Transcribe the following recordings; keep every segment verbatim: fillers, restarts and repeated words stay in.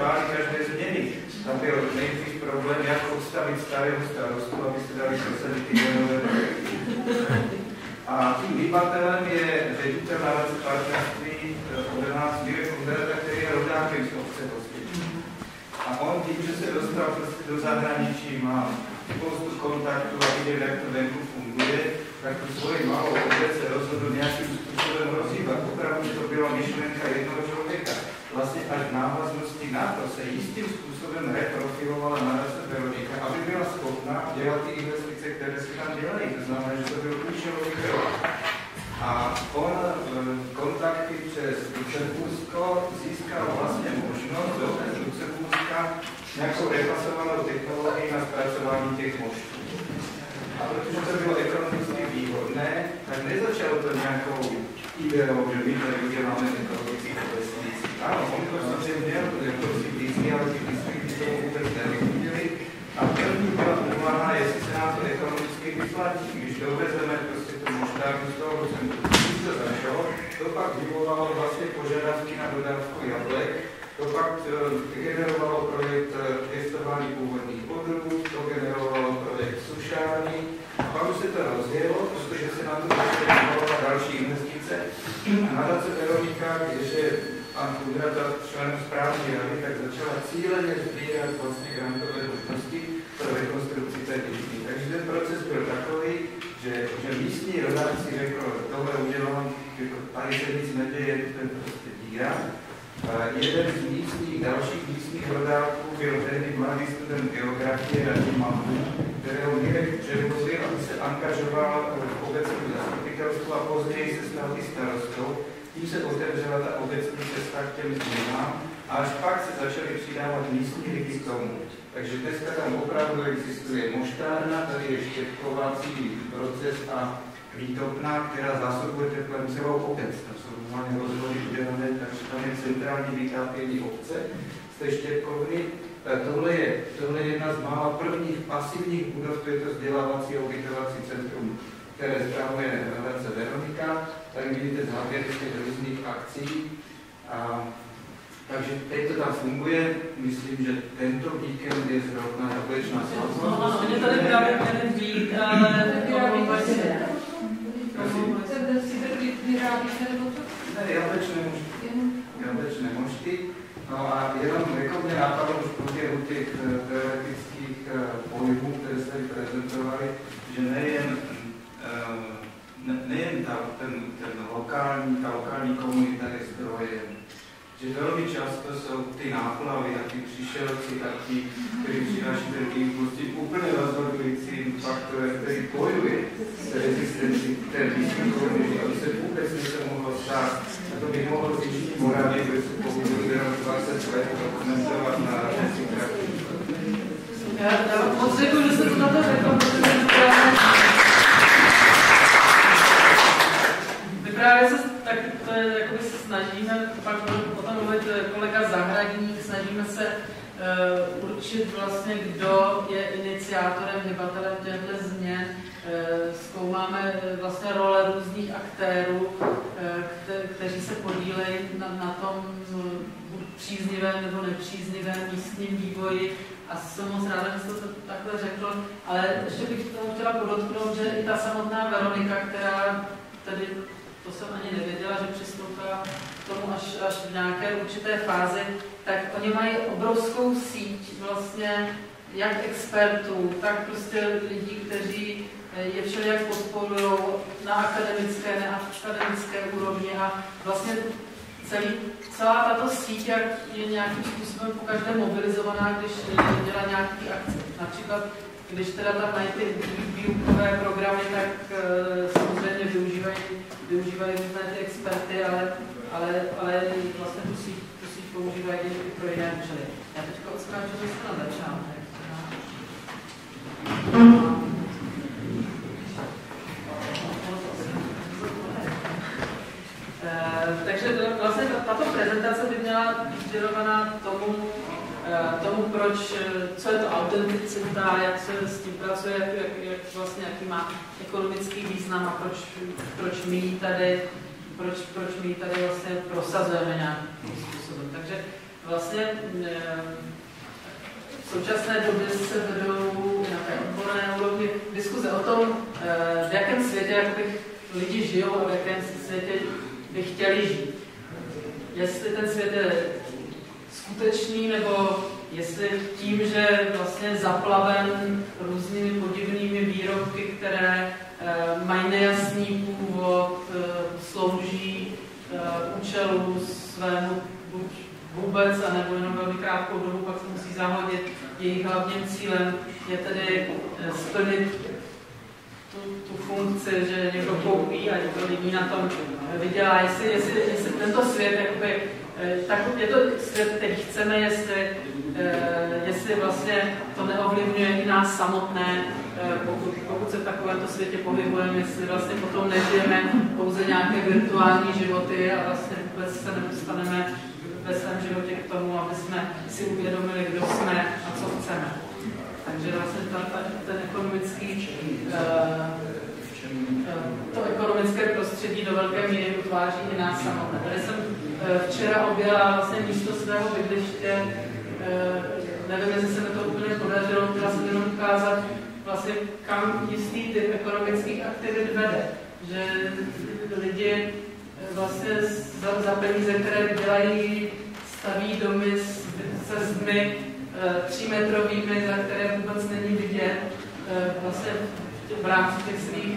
báli každé změny. Tam byl nejdřív problém, jak odstavit starého starostu, aby se dali prosadit ty nové projekty. A tím výbatelem je ředitel nadace partnerství od nás Mirek Kunderata, který je rodákem z obce Hostětín. A on tím, že se dostal prostě do zahraničí, má spoustu kontaktů a viděl, jak to venku funguje, tak tu svoji malou obec se rozhodl nějakým způsobem rozhýbat. Opravdu to byla myšlenka jednoho člověka. Vlastně až v návaznosti na to se jistým způsobem reprofilovala nadace Veronika, aby byla schopná dělat ty investice, které se tam dělají. To znamená, že to byl účelový krok. A on kontakty přes Lucembursko získal vlastně možnost dovést Lucemburska nějakou repasovanou technologii na zpracování těch moštů. A protože to bylo ekonomicky výhodné, tak nezačalo to nějakou ideou, že my tady uděláme ekologický lesníci. Ano, on to sice měl, jako si blízky, ale ty blízky by to vůbec nevyhodili. A první byla úvaha, jestli se nám to ekonomicky vyplatí. Když dovezeme prostě tu moštárnu z toho Lucemburska, to začalo, to pak vyvolalo vlastně požadavky na dodávku jablek, to pak generovalo projekt pěstování původních odrůd, to generovalo projekt sušárny, a pak už se to rozjelo, protože se na to vyvolala další investice. Nadace Veronika, když je pan Kunderata členem správní rady, tak začala cíleně sbírat vlastně grantové možnosti pro rekonstrukci té díky. Takže ten proces byl takový, že, že místní rodáci řekl, tohle udělám, jako tady se nic neděje, ten prostě díra. Jeden z místních, dalších místních rodáků byl tehdy mladý student geografie Radim Mahu, kterého Mirek předvozil, aby se angažoval v obecním zastupitelstvu a později se stal i starostou. Tím se otevřela ta obecní cesta k těm změnám a až pak se začaly přidávat místní lidi k tomu. Takže dneska tam opravdu existuje moštárna, tady je štěpkovací proces a výtopná, která zásobuje teplem celou obec. To jsou normálně rozvody udělané, takže tam je centrální vytápění obce z té štěpkovny. Tohle je, tohle je jedna z mála prvních pasivních budov, to je to vzdělávací a ubytovací centrum, které spravuje nadace Veronika. Tady vidíte záběr těch různých akcí. A, takže teď to tam funguje. Myslím, že tento víkend je zrovna jablečná svatba. No, ano, oni tady právě měli být, ale Ne, jablečné mošty. Jablečné mošty. No a jenom jako mě nápadlo už v průběhu těch teoretických pojmů, které se tady prezentovaly, že nejen, ne, nejen ta, ten, ten lokální, ta lokální komunita je zdrojem, že velmi často jsou ty náplavy a ty přišelci a ti, kteří přináší ten impuls, tím úplně rozhodujícím faktorem, který bojuje s rezistencí té místní komunity, aby se vůbec něco mohlo stát. A to by mohlo z Jižní Moravy, kde se pokud jenom dvacet let dokumentovat na radnici krajů. Já moc děkuji, že jste to na to řekl, protože my právě se tak to je, jakoby se snažíme, pak o tom mluvit kolega Zahradník, snažíme se uh, určit vlastně, kdo je iniciátorem, hybatelem těchto změn. Uh, zkoumáme vlastně role různých aktérů, uh, kte, kteří se podílejí na, na tom uh, příznivém nebo nepříznivém místním vývoji. A jsem moc ráda, že jste to takhle řekl, ale ještě bych tomu chtěla podotknout, že i ta samotná Veronika, která tady, to jsem ani nevěděla, že přistoupila k tomu až, až v nějaké určité fázi, tak oni mají obrovskou síť vlastně jak expertů, tak prostě lidí, kteří je všelijak podporují na akademické, neakademické úrovni a vlastně celý, celá tato síť je nějakým způsobem po každé mobilizovaná, když dělá nějaký akce. Například, když teda tam mají ty výukové programy, tak uh, samozřejmě využívají, využívají různé ty experty, ale, ale, ale vlastně tu síť, tu síť používají i pro jiné účely. Já teďka odskáču zase na začátek. Uh, takže vlastně tato prezentace by měla být věnovaná tomu, tomu, proč, co je to autenticita, jak se s tím pracuje, jak, jak, jak vlastně, jaký má ekonomický význam a proč, proč my ji tady, proč, proč my ji tady vlastně prosazujeme nějakým způsobem. Takže vlastně v současné době se vedou na té odborné úrovni diskuze o tom, v jakém světě jakoby, lidi žijou a v jakém světě by chtěli žít. Jestli ten svět je skutečný, nebo jestli tím, že vlastně je zaplaven různými podivnými výrobky, které e, mají nejasný původ, e, slouží e, účelu svému buď vůbec, anebo jenom velmi krátkou dobu, pak se musí zahodit. Jejich hlavním cílem je tedy e, splnit tu, tu funkci, že někdo koupí a někdo lidí na tom vydělá. Jestli, jestli, jestli tento svět jakoby, tak je to svět, který chceme, jestli, jestli vlastně to neovlivňuje i nás samotné, pokud, pokud se v takovémto světě pohybujeme, jestli vlastně potom nežijeme pouze nějaké virtuální životy a vlastně vůbec se nedostaneme ve svém životě k tomu, aby jsme si uvědomili, kdo jsme a co chceme. Takže vlastně ten, ten ekonomický to ekonomické prostředí do velké míry utváří i nás samotné. Tady jsem včera objela vlastně místo svého bydliště, nevím, jestli se mi to úplně podařilo, chtěla jsem jenom ukázat vlastně, kam jistý typ ekonomických aktivit vede. Že lidi vlastně za, za peníze, které vydělají, staví domy se zdmi třímetrovými, za které vůbec není vidět, vlastně v rámci těch svých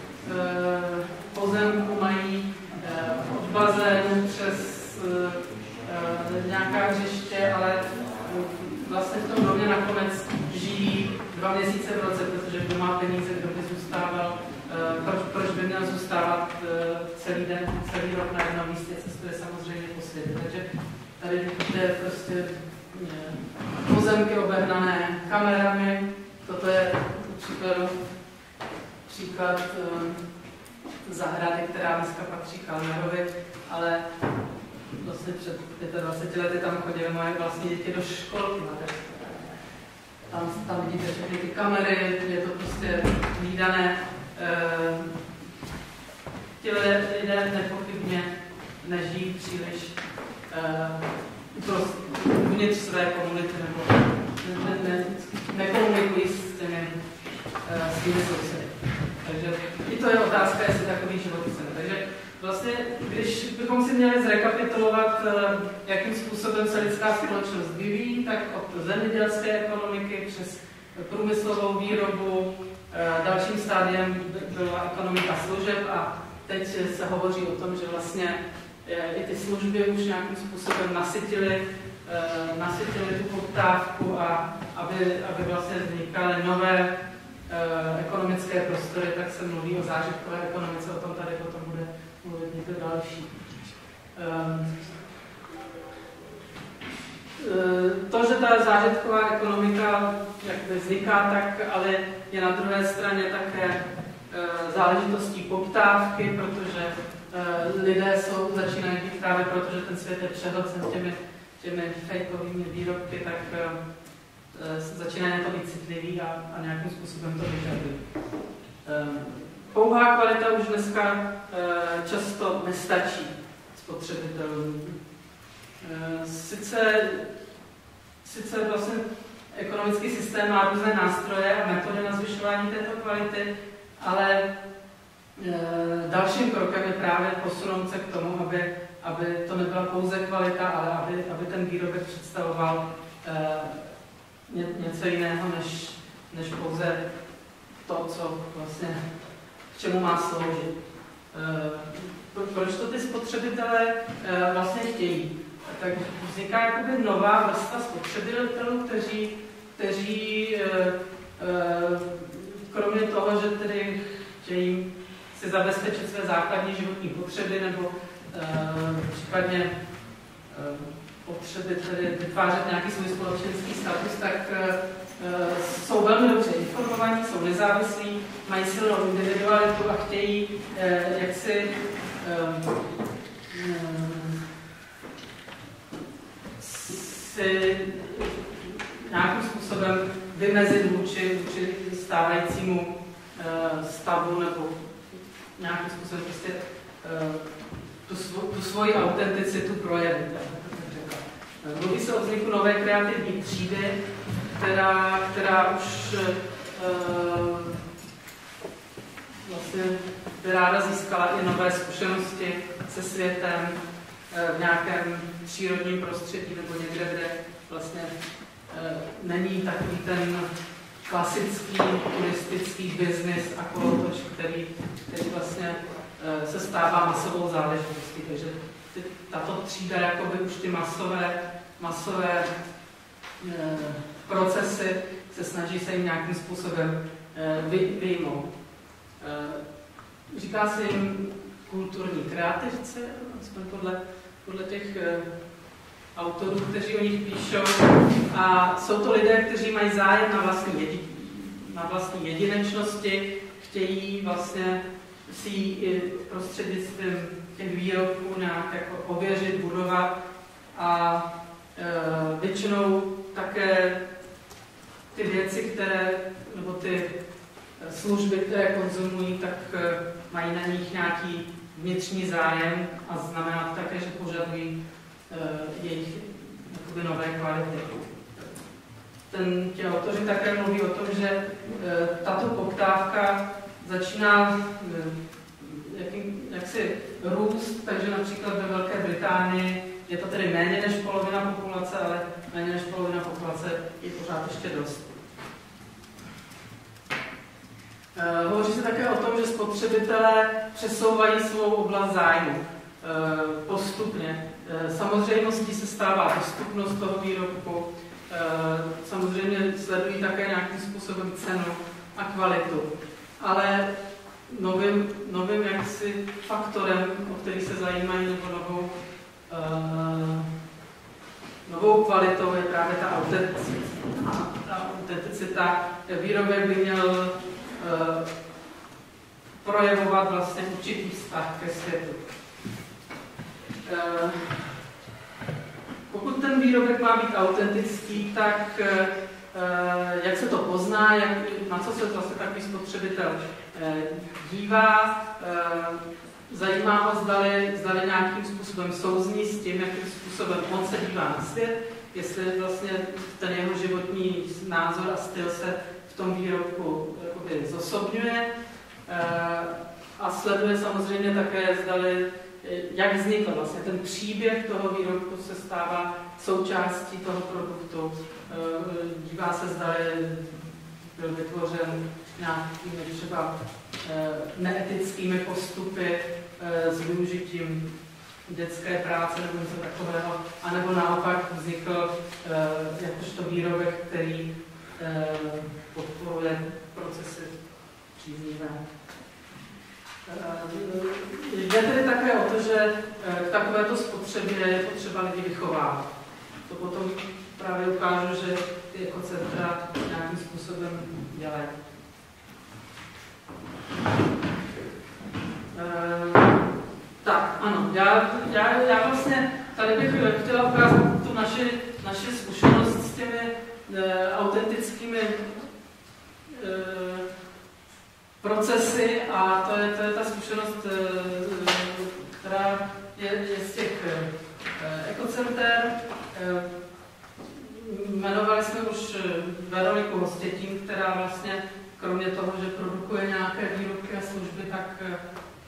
pozemků mají od bazénu přes nějaká hřiště, ale vlastně v tom domě nakonec žijí dva měsíce v roce, protože kdo má peníze, kdo by zůstával, proč, proč by měl zůstávat celý den, celý rok na jednom místě, cestuje samozřejmě po světě. Takže tady je prostě pozemky obehnané kamerami, toto je příklad, příklad um, zahrady, která dneska patří Kalmerovi, ale vlastně před dvaceti pěti lety tam chodily moje vlastní děti do školky. Tam, tam vidíte všechny ty kamery, je to prostě výdané. Uh, ti lidé, lidé nepochybně nežijí příliš uh, uvnitř své komunity nebo ne, ne, nekomunikují s těmi uh, svými sousedy. Takže i to je otázka, jestli takový život chceme. Takže vlastně, když bychom si měli zrekapitulovat, jakým způsobem se lidská společnost vyvíjí, tak od zemědělské ekonomiky přes průmyslovou výrobu, dalším stádiem byla ekonomika služeb a teď se hovoří o tom, že vlastně i ty služby už nějakým způsobem nasytily, nasytily tu poptávku a aby, aby vlastně vznikaly nové ekonomické prostory, tak se mluví o zážitkové ekonomice, o tom tady potom bude mluvit někdo další. To, že ta zážitková ekonomika jak vzniká, tak ale je na druhé straně také záležitostí poptávky, protože lidé jsou, začínají být právě proto, že ten svět je přehlcen těmi, těmi fejkovými výrobky, tak začínají na to být citlivý a, a nějakým způsobem to vyžadují. Pouhá kvalita už dneska často nestačí spotřebitelům. Sice, sice vlastně ekonomický systém má různé nástroje a metody na zvyšování této kvality, ale dalším krokem je právě posunout se k tomu, aby, aby to nebyla pouze kvalita, ale aby, aby ten výrobek představoval něco jiného, než, než pouze to, co vlastně, k čemu má sloužit. Proč to ty spotřebitelé vlastně chtějí? Tak vzniká jakoby nová vrstva spotřebitelů, kteří, kteří kromě toho, že tedy chtějí si zabezpečit své základní životní potřeby nebo případně potřeby tedy vytvářet nějaký svůj společenský status, tak uh, jsou velmi dobře informovaní, jsou nezávislí, mají silnou individualitu a chtějí uh, jaksi um, um, si nějakým způsobem vymezit vůči, vůči stávajícímu uh, stavu nebo nějakým způsobem prostě uh, tu, svo, tu svoji autenticitu projevit. Mluví se o vzniku nové kreativní třídy, která, která už uh, vlastně by ráda získala i nové zkušenosti se světem uh, v nějakém přírodním prostředí nebo někde, kde vlastně uh, není takový ten klasický turistický biznis a kolotoč, který, který vlastně uh, se stává masovou záležitostí. Takže ty, tato třída jakoby už ty masové, masové uh, procesy se snaží se jim nějakým způsobem uh, vy, vyjmout. Uh, říká se jim kulturní kreativci, aspoň podle, podle těch uh, autorů, kteří o nich píšou. A jsou to lidé, kteří mají zájem na vlastní, jedi, na vlastní jedinečnosti, chtějí vlastně si ji prostřednictvím těch výrobků nějak jako ověřit, budovat a e, většinou také ty věci, které, nebo ty služby, které konzumují, tak e, mají na nich nějaký vnitřní zájem a znamená to také, že požadují e, jejich jakoby nové kvality. Ten, ti autoři také mluví o tom, že e, tato poptávka začíná e, jaký, jaksi růst, takže například ve Velké Británii je to tedy méně než polovina populace, ale méně než polovina populace je pořád ještě dost. E, hovoří se také o tom, že spotřebitelé přesouvají svou oblast zájmu e, postupně. E, samozřejmostí se stává dostupnost toho výrobku, e, samozřejmě sledují také nějakým způsobem cenu a kvalitu, ale novým, novým jaksi faktorem, o který se zajímají, nebo novou, uh, novou kvalitou je právě ta autenticita. Ta autenticita. Výrobek by měl uh, projevovat vlastně určitý vztah ke světu. Uh, pokud ten výrobek má být autentický, tak uh, jak se to pozná, jak, na co se vlastně takový spotřebitel dívá, zajímá ho, zdali, zdali nějakým způsobem souzní s tím, jakým způsobem on se dívá na svět, jestli vlastně ten jeho životní názor a styl se v tom výrobku jakoby zosobňuje a sleduje samozřejmě také, zdali, jak vznikl vlastně ten příběh toho výrobku se stává součástí toho produktu. Dívá se, zdali byl vytvořen nějakými třeba neetickými postupy s využitím dětské práce nebo něco takového, anebo naopak vznikl jakožto výrobek, který podporuje procesy příznivé. Jde tedy také o to, že k takovéto spotřebě je potřeba lidi vychovávat. To potom právě ukážu, že ty ekocentra nějakým způsobem dělají. Uh, tak, ano, já, já, já vlastně tady bych chtěla ukázat tu naši, naši zkušenost s těmi uh, autentickými uh, procesy a to je, to je ta zkušenost, uh, která je, je z těch uh, ekocenter. Uh, jmenovali jsme už Veroniku Hostětín, která vlastně kromě toho, že produkuje nějaké výrobky a služby, tak e,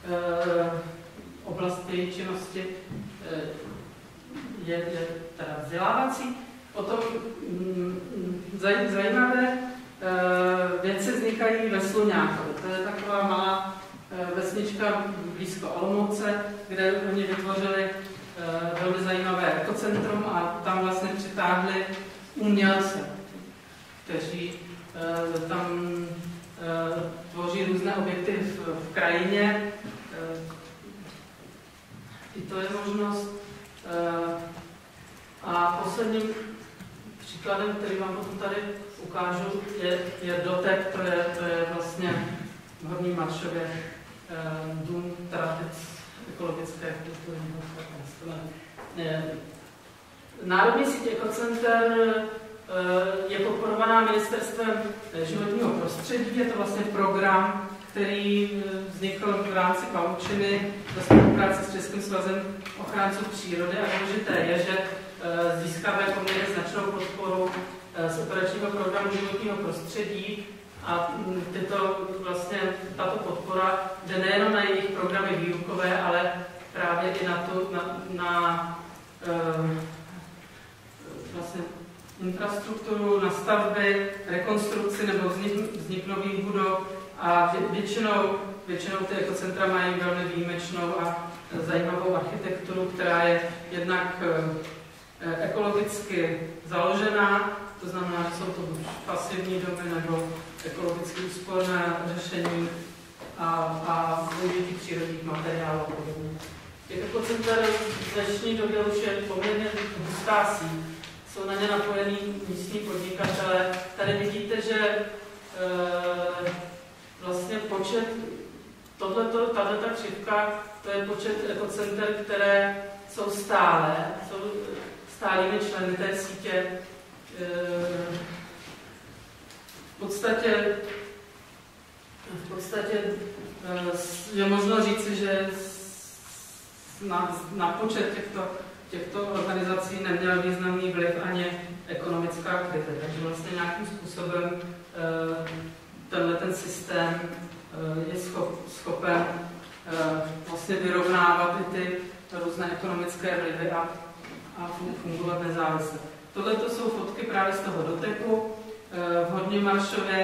oblast její činnosti e, je, je teda vzdělávací. Potom m, zaj, zajímavé e, věci vznikají ve Sluňákově. To je taková malá e, vesnička blízko Olomouce, kde oni vytvořili e, velmi zajímavé ekocentrum a tam vlastně přitáhli umělce, kteří e, tam tvoří různé objekty v, v krajině. I to je možnost. A posledním příkladem, který vám potom tady ukážu, je, je dotek, to je, to je vlastně v Horní Maršově dům tradic ekologické kultury. Národní síť ekocenter je podporovaná Ministerstvem životního prostředí. Je to vlastně program, který vznikl v rámci Paučiny ve spolupráci s Českým svazem ochránců přírody. A důležité je, že získávají poměrně značnou podporu z operačního programu životního prostředí a tyto, vlastně, tato podpora jde nejen na jejich programy výukové, ale právě i na, to, na, na vlastně infrastrukturu, na stavby, rekonstrukci nebo vznik, vznik nových budov a většinou, většinou ty ekocentra mají velmi výjimečnou a zajímavou architekturu, která je jednak ekologicky založená, to znamená, že jsou to buď pasivní domy nebo ekologicky úsporné řešení a, a využití přírodních materiálů a podobně. Těch ekocenter v dnešní době už je poměrně hustá síť. Jsou na ně napojení místní podnikatele. Tady vidíte, že e, vlastně počet, tohleto, tato křivka, to je počet ekocenter, které jsou stále, jsou stálými členy té sítě. E, v podstatě, v podstatě e, je možno říci, že na, na počet těchto těchto organizací neměl významný vliv ani ekonomická krize. Takže vlastně nějakým způsobem tenhle ten systém je schop, schopen vlastně vyrovnávat i ty různé ekonomické vlivy a, a fungovat nezávisle. Tohle to jsou fotky právě z toho doteku v Horním Maršově.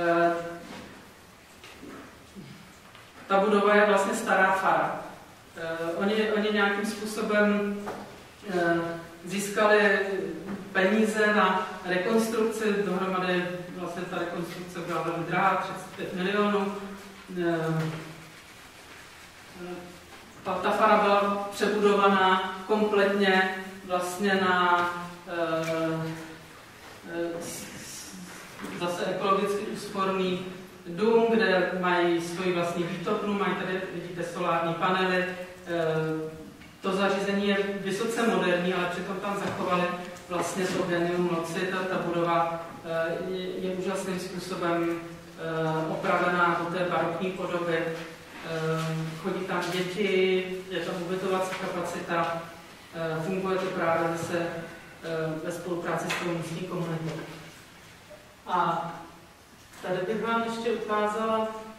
Ta budova je vlastně stará fara. Oni, oni nějakým způsobem získali peníze na rekonstrukci, dohromady vlastně ta rekonstrukce byla velmi drahá, třicet pět milionů. Ta, ta fara byla přebudovaná kompletně vlastně na zase ekologicky úsporný dům, kde mají svoji vlastní výtopnu, mají tady, vidíte, solární panely. To zařízení je vysoce moderní, ale přitom tam zachovali vlastně to genium loci. Ta, ta budova je, je úžasným způsobem opravená do té barokní podoby. Chodí tam děti, je tam ubytovací kapacita, funguje to právě zase ve spolupráci s tou místní komunitou. A tady bych vám ještě ukázala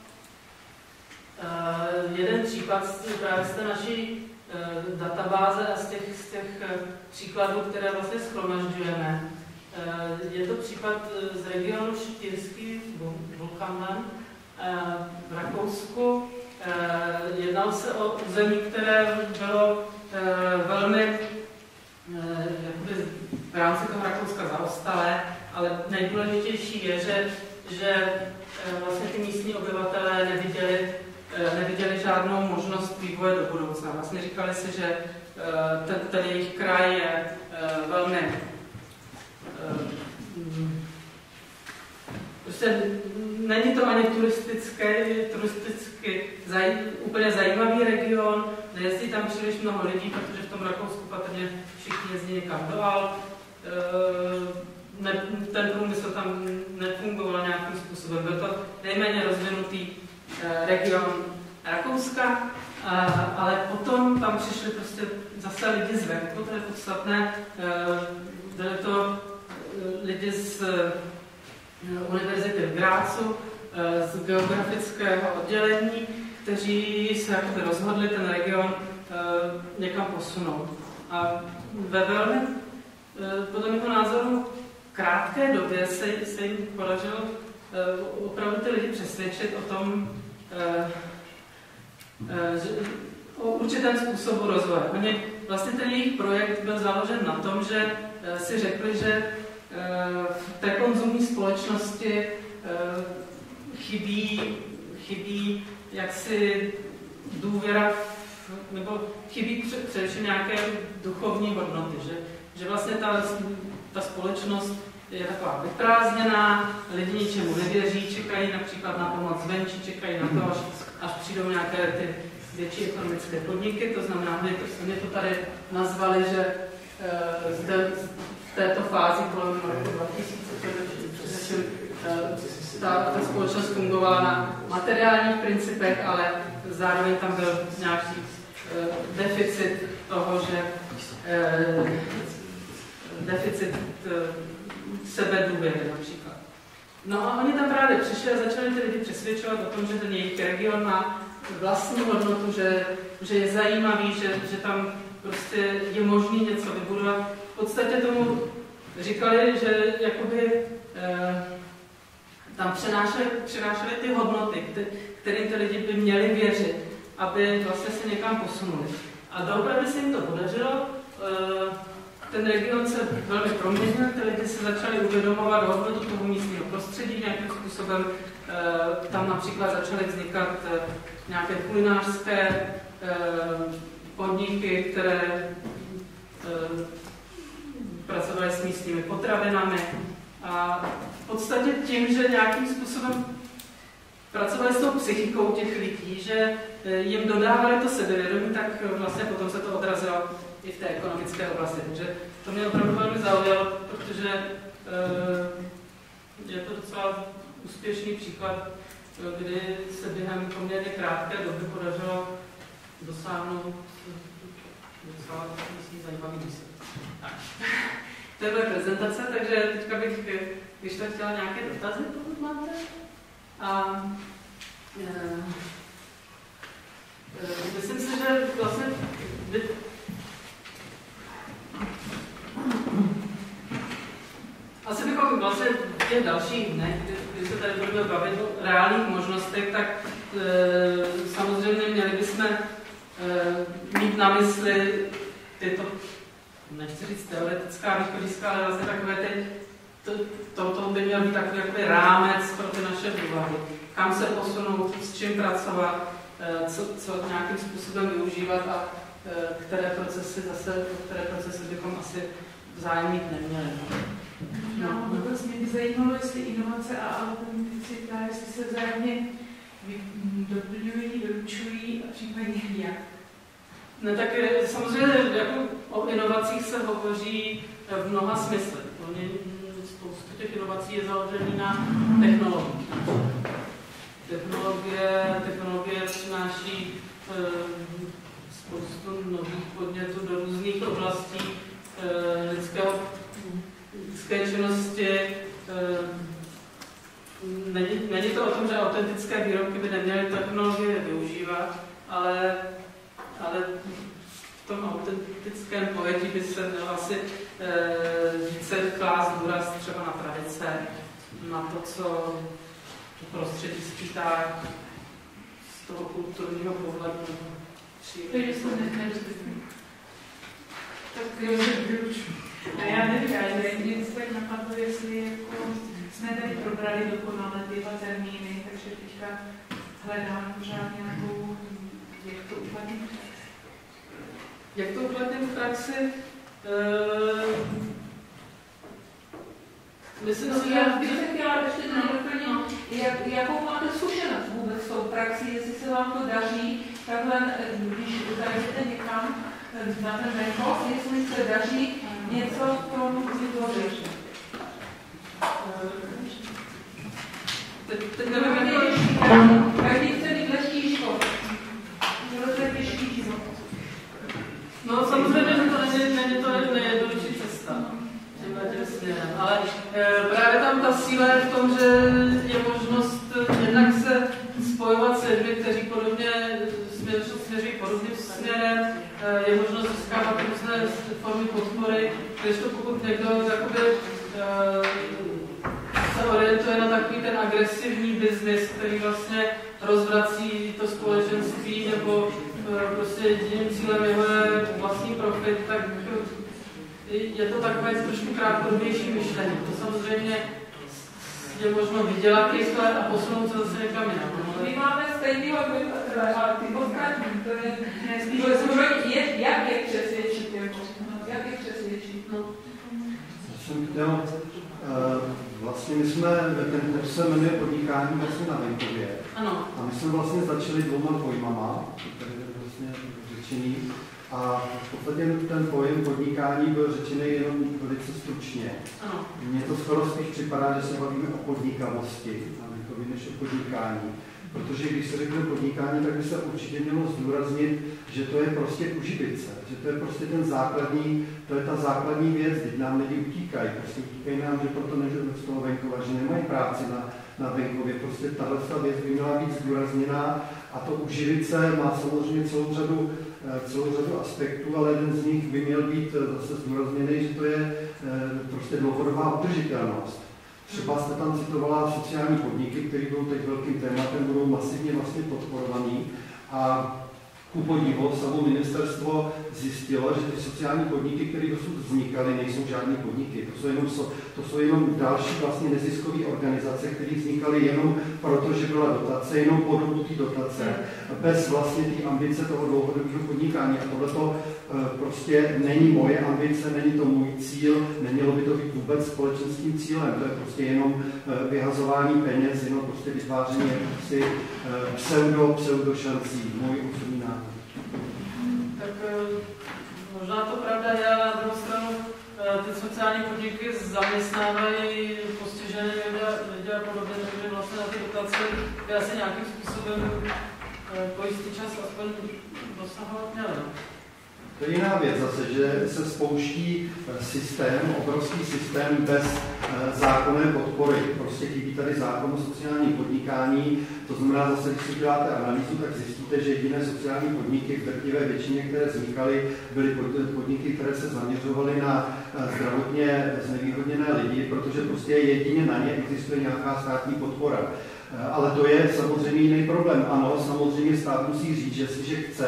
uh, jeden případ právě z té naší uh, databáze a z těch, z těch uh, příkladů, které vlastně shromažďujeme. Uh, je to případ uh, z regionu Štýrský Vulkanland uh, v Rakousku. Uh, jednalo se o území, které bylo uh, velmi uh, jakoby v rámci toho Rakouska zaostalé, ale nejdůležitější je, že že vlastně ty místní obyvatelé neviděli, neviděli žádnou možnost vývoje do budoucna. Vlastně říkali si, že ten, ten jejich kraj je velmi prostě není to ani turistické, turisticky zaj, úplně zajímavý region, nejezdí tam příliš mnoho lidí, protože v tom Rakousku patrně všichni jezdí někam do Alp. Ne, ten průmysl tam nefungoval nějakým způsobem. Byl to nejméně rozvinutý e, region Rakouska, a, ale potom tam přišli prostě zase lidi zvenku, to je podstatné. E, byli to lidi z e, univerzity v Grácu, e, z geografického oddělení, kteří se jakoby rozhodli ten region e, někam posunout. A ve velmi, e, podle mého názoru, krátké době se, se jim podařilo uh, opravdu ty lidi přesvědčit o tom, uh, uh, že, o určitém způsobu rozvoje. Oni, vlastně ten jejich projekt byl založen na tom, že uh, si řekli, že uh, v té konzumní společnosti uh, chybí, chybí jaksi důvěra, v, nebo chybí především nějaké duchovní hodnoty, že, že vlastně ta Ta společnost je taková vyprázdněná, lidi ničemu nevěří, čekají například na pomoc zvenčí, čekají na to, až, až přijdou nějaké ty větší ekonomické podniky. To znamená, my to, my to tady nazvali, že e, zde v této fázi kolem roku dva tisíce e, ta, ta společnost fungovala na materiálních principech, ale zároveň tam byl nějaký e, deficit toho, že e, deficit sebedůvěry například. No a oni tam právě přišli a začali ty lidi přesvědčovat o tom, že ten jejich region má vlastní hodnotu, že, že je zajímavý, že, že tam prostě je možné něco vybudovat. V podstatě tomu říkali, že jakoby eh, tam přenášeli, přenášeli ty hodnoty, kterým ty lidi by měli věřit, aby vlastně se někam posunuli. A doopravdy se jim to podařilo. Eh, ten region se velmi proměnil, ty lidi se začali uvědomovat hodnotu toho místního prostředí nějakým způsobem. Eh, tam například začaly vznikat eh, nějaké kulinářské eh, podniky, které eh, pracovali s místními potravinami a v podstatě tím, že nějakým způsobem pracovali s tou psychikou těch lidí, že jim dodávali to sebevědomí, tak vlastně potom se to odrazilo i v té ekonomické oblasti. Takže to mě opravdu velmi zaujalo, protože je to docela úspěšný příklad, kdy se během poměrně krátké doby podařilo dosáhnout docela zajímavý výsledek. To je moje prezentace, takže teďka bych, když tak chtěla nějaké dotazy, pokud máte. A e, e, myslím si, že vlastně by, asi bychom vlastně v těch dalších dnech, kdy, kdy se tady budeme bavit o reálných možnostech, tak e, samozřejmě měli bychom e, mít na mysli tyto, nechci říct teoretická východiska, ale vlastně takové ty, to, to, to by měl být takový jakoby rámec pro ty naše úvahy. Kam se posunout, s čím pracovat, co, co nějakým způsobem využívat a které procesy zase, které procesy bychom asi vzájem mít neměli. No, no vlastně mě zajímalo, jestli inovace a autenticita, jestli se vzájemně doplňují, vylučují a případně jak. No tak samozřejmě jako o inovacích se hovoří v mnoha smyslech. Spoustu těch inovací je založený na technologii. Technologie, technologie přináší e, spoustu nových podnětů do různých oblastí e, lidského, lidské činnosti. E, není, není to o tom, že autentické výrobky by neměly technologie využívat, ale, ale v tom autentickém pojetí by se měl asi e, více klást důraz třeba na tradice, na to, co prostředí skýtá z toho kulturního pohledu. Takže jsme nedostupní. Tak a já nevím, ale mě se tak napadlo, jestli jako jsme tady probrali dokonale ty dva termíny, takže teďka hledám pořád nějakou, jak to uplatnit. Jak to uplatnit v praxi? Uh, myslím, no, já bych se chtěla ještě doplnit, jak, jakou máte zkušenost vůbec s tou praxi, jestli se vám to daří, takhle, když zajdete někam na ten venkov, jestli se daří něco v tom vytvořit. Teď nevím, každý chce mít lehký život. To je těžký život. No samozřejmě, že to není, není to nejjednodušší cesta tímhle tím směrem, ale e, právě tam ta síla je v tom, že je možnost jednak se spojovat s lidmi, kteří podobně směřují, směřují podobným směrem, e, je možnost získávat různé formy podpory, když to pokud někdo jakoby, e, se orientuje na takový ten agresivní biznis, který vlastně rozvrací to společenství nebo prostě jediným cílem jeho je vlastní profit, tak je to takové trošku krátkodobější myšlení. To samozřejmě je možno vydělat rychle a posunout se zase někam jinam. My máme stejného odbyvatele, ale ty potkaní, to je nespíš, je, jak je přesvědčit, jak je přesvědčit, no. Já jsem chtěl, vlastně my jsme, ten kurz se jmenuje podnikání vlastně na venkově. Ano. A my jsme vlastně začali dvouma pojmama, které je vlastně řečený. A v podstatě ten pojem podnikání byl řečený jenom velice stručně. Ano. Mně to skoro spíš připadá, že se bavíme o podnikavosti, a venkově než o podnikání. Protože když se řekne podnikání, tak by se určitě mělo zdůraznit, že to je prostě uživit se, že to je prostě ten základní, to je ta základní věc, teď nám lidi utíkají, prostě utíkají nám, že proto nežijeme z toho venkova, že nemají práci na, na venkově, prostě tato věc by měla být zdůrazněná a to uživit se má samozřejmě celou řadu, celou řadu aspektů, ale jeden z nich by měl být zase zdůrazněný, že to je prostě dlouhodobá udržitelnost. Třeba jste tam citovala sociální podniky, které budou teď velkým tématem, budou masivně vlastně podporovaný a ku podivu samo ministerstvo zjistilo, že ty sociální podniky, které dosud vznikaly, nejsou žádné podniky. To jsou jenom, to jsou jenom další vlastně neziskové organizace, které vznikaly jenom proto, že byla dotace, jenom po dobu té dotace, bez vlastně té ambice toho dlouhodobého podnikání. A tohleto prostě není moje ambice, není to můj cíl, nemělo by to být vůbec společenským cílem. To je prostě jenom vyhazování peněz, jenom prostě vytváření jakýchsi pseudo, pseudo šancí. Můj osobní názor. Tak možná to pravda je, ale na druhou stranu ty sociální podniky zaměstnávají postižené lidi a podobně, takže vlastně na ty dotace by asi nějakým způsobem po jistý čas aspoň dosahovat měly. To je jiná věc zase, že se spouští systém, obrovský systém bez zákonné podpory. Prostě chybí tady zákon o sociálním podnikání, to znamená zase, když si děláte analýzu, tak zjistíte, že jediné sociální podniky v drtivé většině, které vznikaly, byly podniky, které se zaměřovaly na zdravotně znevýhodněné lidi, protože prostě jedině na ně existuje nějaká státní podpora. Ale to je samozřejmě jiný problém. Ano, samozřejmě stát musí říct, že jestliže chce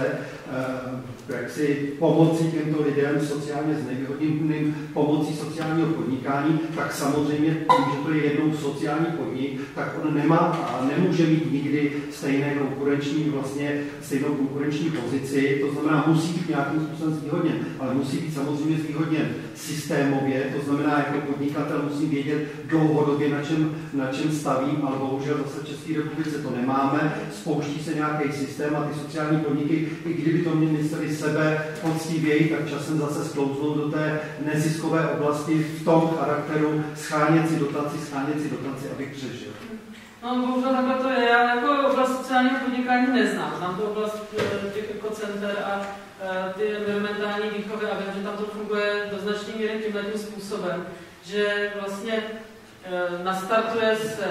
jak si pomoci těmto lidem sociálně znevýhodněným pomocí sociálního podnikání, tak samozřejmě tím, že to je jednou sociální podnik, tak on nemá a nemůže mít nikdy stejné konkurenční, vlastně stejnou konkurenční pozici, to znamená, musí být nějakým způsobem zvýhodněn, ale musí být samozřejmě zvýhodněn systémově, to znamená, jako podnikatel musí vědět dlouhodobě, na čem, na čem stavím, ale bohužel zase v České republice to nemáme, spouští se nějaký systém a ty sociální podniky, i kdyby to mě mysleli sebe poctivěji, tak časem zase sklouznou do té neziskové oblasti v tom charakteru schánět si dotaci, schánět si dotaci, abych přežil. No, bohužel takhle to je. Já jako oblast sociálního podnikání neznám. Znám tu oblast těch ekocenter a ty environmentální výchovy a vím, že tam to funguje do značné míry tímhletím způsobem, že vlastně nastartuje se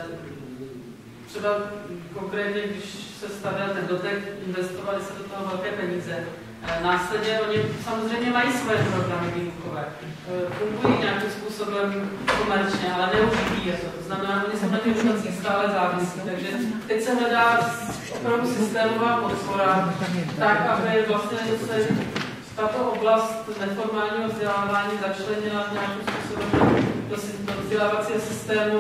třeba konkrétně, když se stavěl ten dotek, investovali se do toho velké peníze. Následně oni samozřejmě mají svoje programy výukové. Fungují nějakým způsobem komerčně, ale neuživí je to. To znamená, oni jsou na těch dotacích stále závislí. Takže teď se hledá opravdu systémová podpora, tak, aby vlastně se tato oblast neformálního vzdělávání začlenila nějakým způsobem do, do vzdělávacího systému,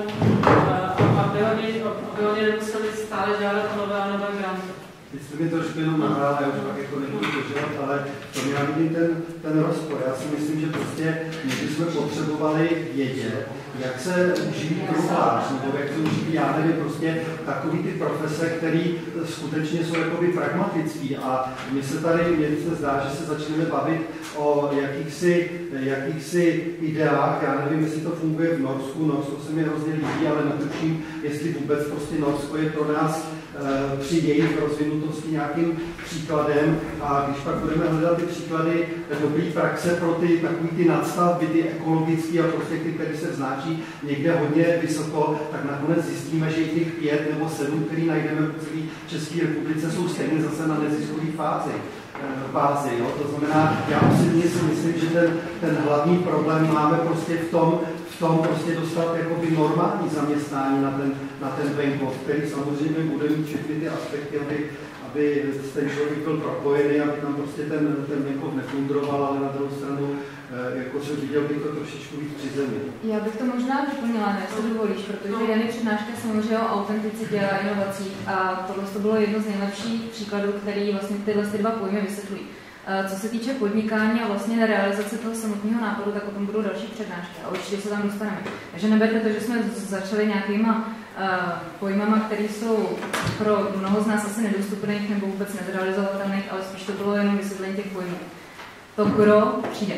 aby oni, aby oni nemuseli stále žádat nové a nové granty. Teď jste mi trošku jenom nahrál, já už pak jako nebudu dožívat, ale to mě vidím ten, ten rozpor. Já si myslím, že prostě my bychom potřebovali vědět, jak se uživí truhlář, nebo jak se uživí, já nevím, prostě takový ty profese, které skutečně jsou jakoby pragmatický. A mně se tady, mně se zdá, že se začneme bavit o jakýchsi, jakýchsi ideách. Já nevím, jestli to funguje v Norsku, Norsko se mi hrozně líbí, ale netuším, jestli vůbec prostě Norsko je pro nás e, při jejich rozvinutosti nějakým příkladem. A když pak budeme hledat ty příklady dobrý praxe pro ty takový ty nadstavby, ty ekologické a prostě ty, které se vznáší někde hodně vysoko, tak nakonec zjistíme, že i těch pět nebo sedm, který najdeme v celé České republice, jsou stejně zase na neziskové fázi. Bázi, jo? To znamená, já osobně si myslím, že ten, ten hlavní problém máme prostě v tom, v tom prostě dostat jakoby normální zaměstnání na ten, na ten venkov, který samozřejmě bude mít všechny ty aspekty, aby, aby ten člověk byl propojený, aby tam prostě ten, ten venkov nefundroval, ale na druhou stranu jako jsem viděl bych to trošičku víc při zemi. Já bych to možná doplnila, ne, jestli dovolíš, protože Jany přednáška samozřejmě o autenticitě a inovacích a tohle to bylo jedno z nejlepších příkladů, který vlastně tyhle dva pojmy vysvětlují. Co se týče podnikání a vlastně realizace toho samotného nápadu, tak o tom budou další přednášky a určitě se tam dostaneme. Takže neberte to, že jsme začali nějakýma uh, pojmama, které jsou pro mnoho z nás asi nedostupných nebo vůbec nezrealizovatelných, ale spíš to bylo jenom vysvětlení těch pojmů. To kdo přijde.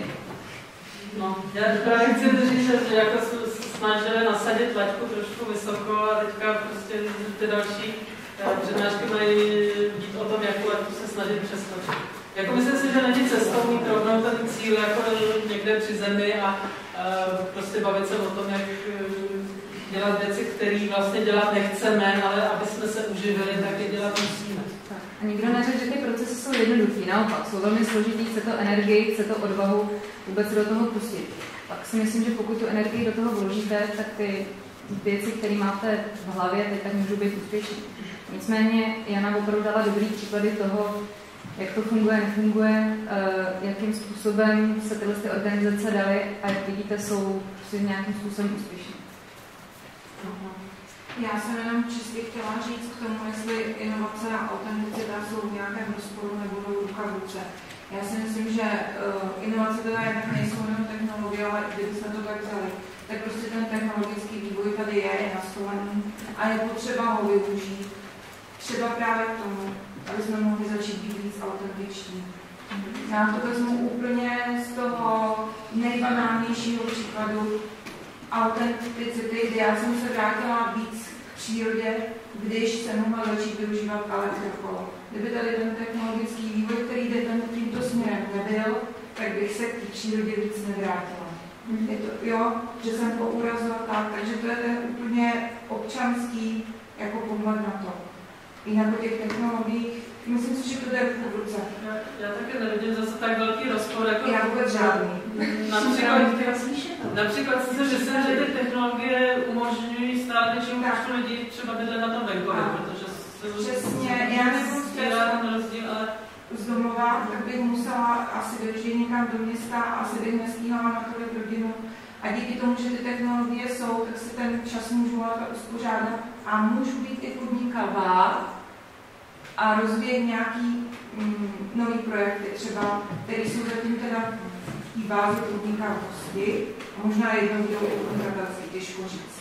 No, já právě chci říct, že jako snažili nasadit laťku trošku vysoko a teďka prostě ty další přednášky mají být o tom, jakou letu se snažit přeskočit. Jako myslím si, že není cestou mít rovnou ten cíl jako někde při zemi a, a prostě bavit se o tom, jak dělat věci, které vlastně dělat nechceme, ale aby jsme se uživili, tak je dělat musíme. A nikdo neřekl, že ty procesy jsou jednoduchý, naopak, jsou velmi složitý, chce to energii, chce to odvahu vůbec do toho pustit. Pak si myslím, že pokud tu energii do toho vložíte, tak ty věci, které máte v hlavě, teď tak můžou být úspěšné. Nicméně Jana opravdu dala dobrý příklady toho, jak to funguje, nefunguje, jakým způsobem se tyhle ty organizace daly a jak vidíte, jsou si nějakým způsobem úspěšné. Já jsem jenom čistě chtěla říct k tomu, jestli inovace a autenticita jsou v nějakém rozporu nebo jdou ruka v ruce. Já si myslím, že uh, inovace teda jednak nejsou jenom technologie, ale kdyby jsme to tak vzali, tak prostě ten technologický vývoj tady je, je nastolený a je potřeba ho využít. Třeba právě k tomu, aby jsme mohli začít být víc autentiční. Já to vezmu úplně z toho nejbanálnějšího příkladu autenticity, kdy já jsem se vrátila víc k přírodě, když jsem mohla začít využívat elektrokolo. Kdyby tady ten technologický vývoj, který jde tímto směrem, nebyl, tak bych se k přírodě víc nevrátila. Je to, jo, že jsem pourazila tak, takže to je ten úplně občanský jako pohled na to. Jinak o těch technologiích, myslím si, že to jde v ruce. Já, já taky nevidím zase tak velký rozpor, jako... Já vůbec žádný. Například, například si myslím, že ty technologie umožňují stát většímu počtu lidí třeba bydlet na tom venkově, protože se přesně, já nebudu ten rozdíl, ale... z domova, tak bych musela asi dojíždět někam do města, asi bych nestíhala na tolik rodinu. A díky tomu, že ty technologie jsou, tak si ten čas můžu lépe uspořádat a můžu být i podnikavá a rozvíjet nějaký mm, nový projekty, třeba, které jsou zatím teda v té bázi podnikavosti a možná jednou budou i podnikatelství, těžko říct.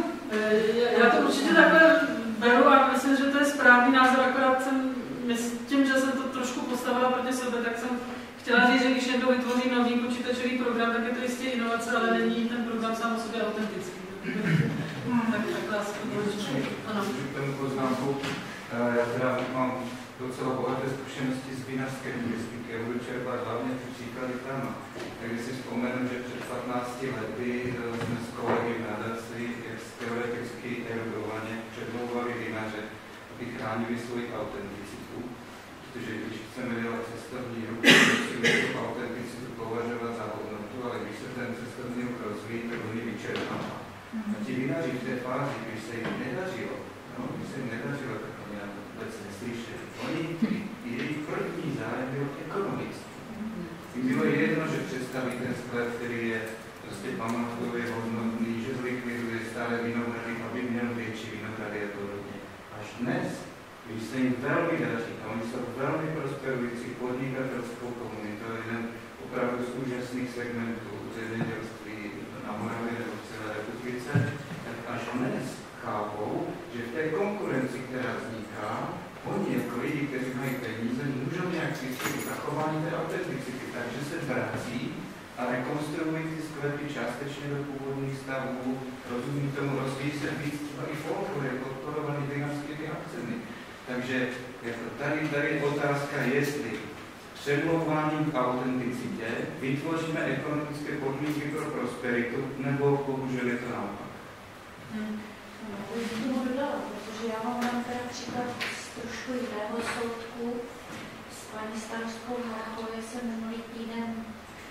Já to určitě takhle beru a myslím, že to je správný názor, akorát jsem tím, že jsem to trošku postavila proti sobě, tak jsem chtěla říct, že když někdo vytvoří nový počítačový program, tak je to jistě inovace, ale není ten program sám o sobě autentický. Tak takhle asi to bylo. Ano. Tomu poznámku, já teda mám docela bohaté zkušenosti z vinařské turistiky, já budu čerpat hlavně ty příklady tam. Takže si vzpomenu, že před patnácti lety jsme s kolegy v nadaci teoreticky erudovaně předlouvali vinaře, aby chránili svoji autenticitu. Protože když chceme dělat cestovní ruch, musíme tu autenticitu považovat za hodnotu, ale když se ten cestovní ruch rozvíjí, tak oni vyčerpává. A ti vinaři v té fázi, když se jim nedařilo, no, když se jim nedařilo, tak oni na to vůbec neslyšeli. Oni, jejich první zájem byl ekonomický. Jim bylo jedno, že představí ten sklep, který je prostě památkově hodnotný, že zlikviduje stále vinohrady, aby měl větší vinohrady a podobně. Až dnes, když se jim velmi daří, a oni jsou velmi prosperující podnikatelskou komunitou, jeden opravdu z úžasných segmentů zemědělství na Moravě nebo v celé republice, tak až dnes chápou, že v té konkurenci, která vzniká, oni jako lidi, kteří mají peníze, můžou nějak přispět k zachování té autenticity, takže se vrací a rekonstruují ty sklepy částečně do původních stavů, rozumí tomu, rozvíjí se víc třeba i folklor, je podporovaný vinařskými akcemi. Takže jako tady, tady je otázka, jestli předlouváním k autenticitě vytvoříme ekonomické podmínky pro prosperitu, nebo bohužel je to naopak. Hmm. Já bych tomu dodala, protože já mám tam teda příklad z trošku jiného soudku. S paní starostkou Harachově jsem minulý týden e,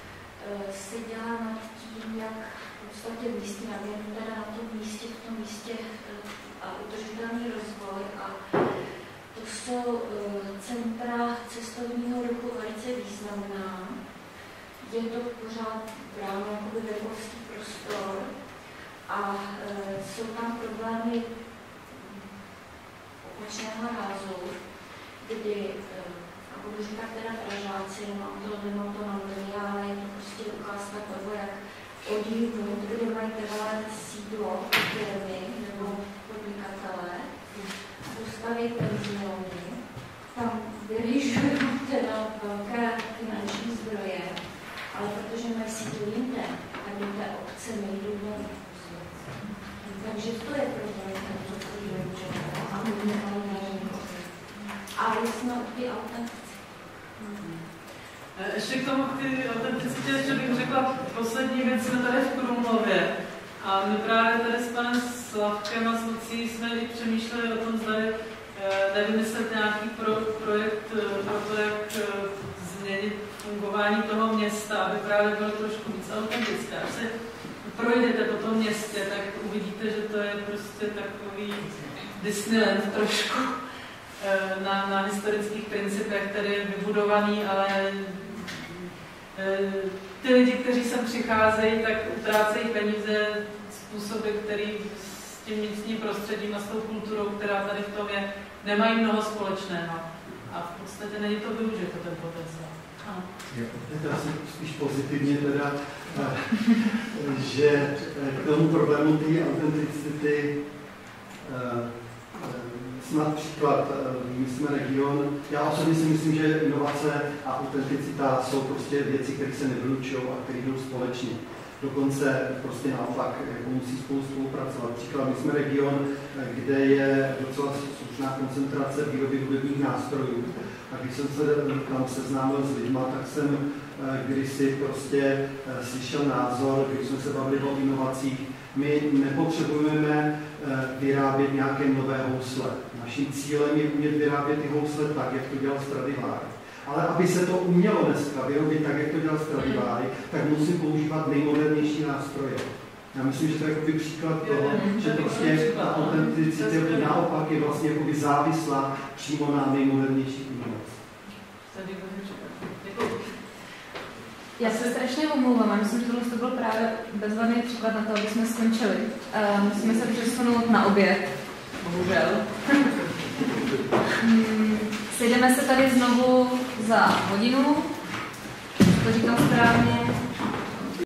seděla nad tím, jak v podstatě místní navěnu teda na tom místě, v tom místě e, a udržitelný rozvoj a to jsou e, centra cestovního ruchu velice významná. Je to pořád bráno jakoby venkovský prostor a e, jsou tam problémy opačného rázu, kdy, e, a budu říkat teda Pražáci, nemám to, nemám to na mluvě, ale je to prostě ukázka toho, jak odjívnout, kde mají trvalé sídlo firmy nebo podnikatelé, postavit penziony, tam vyližují teda velké finanční zdroje, ale protože mají sídlo jinde, tak do té obce nejdou nevýpustit. Takže to je problém, který to a my nemáme proti autentice. Ještě k tomu, k té autenticitě, ještě bych řekla poslední věc, jsme tady v Krumlově. A my právě tady s panem Slavkem a s Lucí jsme i přemýšleli o tom, zda nevymyslet nějaký pro, projekt pro to, jak změnit fungování toho města, aby právě bylo trošku víc autentické. Až se projdete po tom městě, tak uvidíte, že to je prostě takový Disneyland trošku na, na historických principech, který je vybudovaný, ale ty lidi, kteří sem přicházejí, tak utrácejí peníze způsoby, který s tím místním prostředím a s tou kulturou, která tady v tom je, nemají mnoho společného. A v podstatě není to využito, ten potenciál. Ano. Já jsem spíš pozitivně teda, že k tomu problému té autenticity snad příklad, my jsme region, já osobně si myslím, že inovace a autenticita jsou prostě věci, které se nevylučují a které jdou společně. Dokonce prostě naopak jako musí spolu spolupracovat. Příklad, my jsme region, kde je docela slušná koncentrace výroby hudebních nástrojů. A když jsem se tam seznámil s lidma, tak jsem kdysi prostě slyšel názor, když jsme se bavili o inovacích. My nepotřebujeme vyrábět nějaké nové housle. Naším cílem je umět vyrábět ty housle tak, jak to dělal Stradivari. Ale aby se to umělo dneska vyrobit tak, jak to dělal Stradivari, tak musí používat nejmodernější nástroje. Já myslím, že to je jakoby příklad toho, že prostě ta autenticita naopak je vlastně jakoby závislá přímo na nejmodernějších inovacích. Já se strašně omlouvám, já myslím, že tohle to byl právě bezvadný příklad na to, aby jsme skončili. Uh, musíme se přesunout na oběd, bohužel. um, sejdeme se tady znovu za hodinu, to říkám správně.